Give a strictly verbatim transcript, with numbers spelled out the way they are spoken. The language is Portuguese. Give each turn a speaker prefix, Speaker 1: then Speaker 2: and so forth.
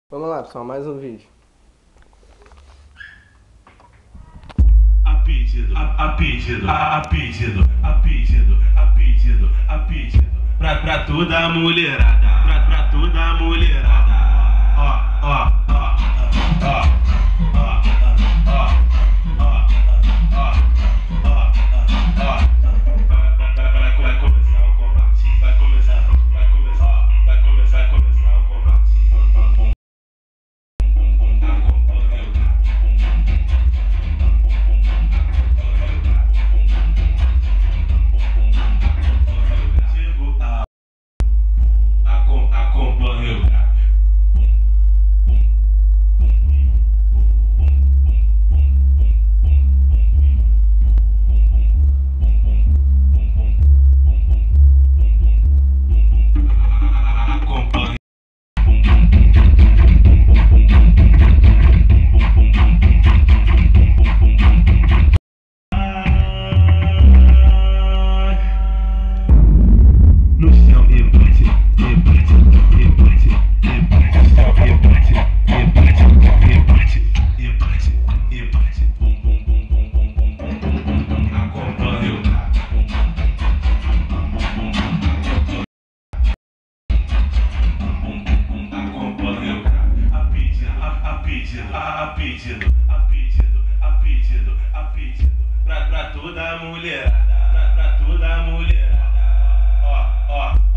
Speaker 1: Vamos lá, pessoal, mais um vídeo.
Speaker 2: A pedido, a, a pedido, a, a pedido, a pedido, a pedido, a pedido, pra, pra toda a mulherada, pra, pra toda a mulherada. Ó, ó, ó, ó, ó, ó, ó, ó, ó, ó. Vai começar o combate, vai começar, vai começar, vai começar, vai começar o combate. Acompanhe o cara. No chão, rebate, rebate, rebate, rebate, rebate, rebate, rebate, rebate, bum bum bum bum bum bum bum bum bum. Acompanhe o cara. Acompanhe o cara. A pedido, a pedido, a pedido, a pedido, a pedido, a pedido. Pra, pra toda a mulherada, pra, pra toda a mulherada. Ó, ó.